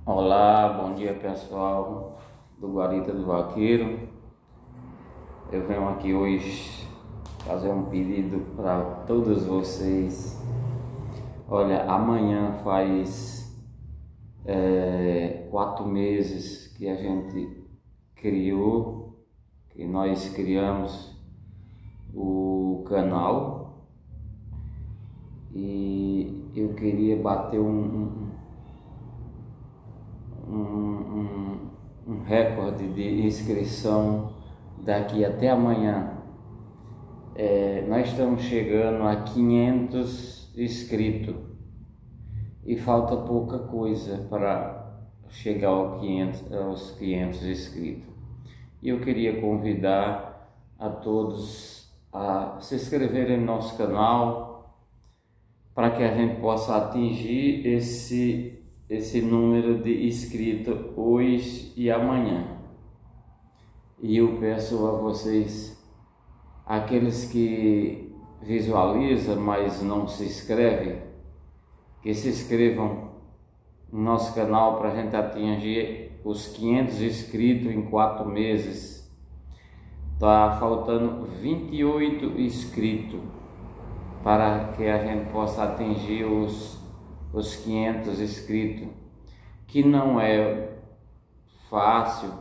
Olá, bom dia pessoal do Guarita do Vaqueiro. Eu venho aqui hoje fazer um pedido para todos vocês. Olha, amanhã faz 4 meses que a gente que nós criamos o canal, e eu queria bater um recorde de inscrição daqui até amanhã. Nós estamos chegando a 500 inscritos e falta pouca coisa para chegar aos 500 inscritos. E eu queria convidar a todos a se inscreverem no nosso canal para que a gente possa atingir esse número de inscritos hoje e amanhã. E eu peço a vocês, aqueles que visualizam, mas não se inscrevem, que se inscrevam no nosso canal para a gente atingir os 500 inscritos em 4 meses. Tá faltando 28 inscritos para que a gente possa atingir os 500 inscritos, que não é fácil,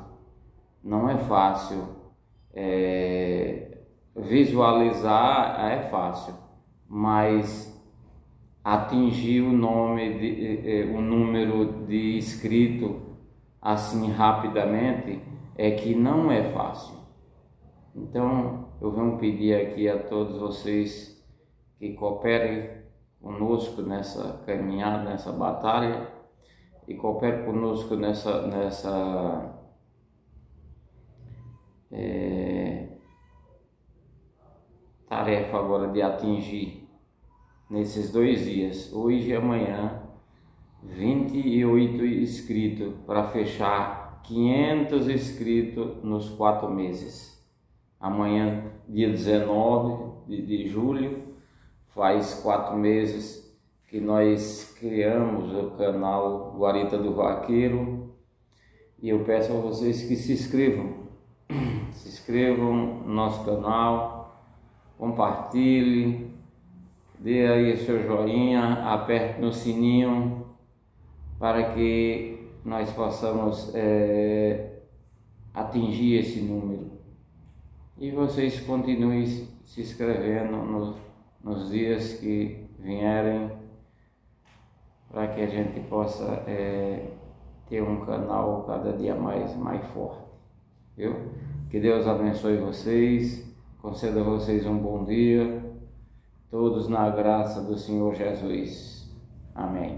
visualizar é fácil, mas atingir o número de inscritos assim rapidamente é que não é fácil. Então eu venho pedir aqui a todos vocês que cooperem conosco nessa caminhada, nessa batalha, e coopere conosco nessa tarefa agora de atingir, nesses 2 dias, hoje e amanhã, 28 inscritos para fechar 500 inscritos nos 4 meses. Amanhã, dia 19 de julho, faz 4 meses que nós criamos o canal Guarita do Vaqueiro, e eu peço a vocês que se inscrevam no nosso canal, compartilhe, dê aí seu joinha, aperte no sininho para que nós possamos atingir esse número. E vocês continuem se inscrevendo nos dias que vierem, para que a gente possa ter um canal cada dia mais forte, viu? Que Deus abençoe vocês, conceda a vocês um bom dia, todos na graça do Senhor Jesus. Amém.